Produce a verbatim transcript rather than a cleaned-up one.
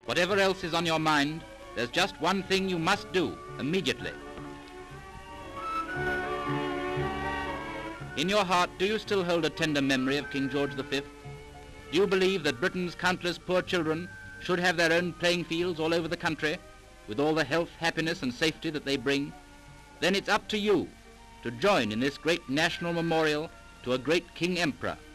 Whatever else is on your mind, there's just one thing you must do immediately. In your heart, do you still hold a tender memory of King George the Fifth? Do you believe that Britain's countless poor children should have their own playing fields all over the country, with all the health, happiness and safety that they bring? Then it's up to you to join in this great national memorial to a great King Emperor,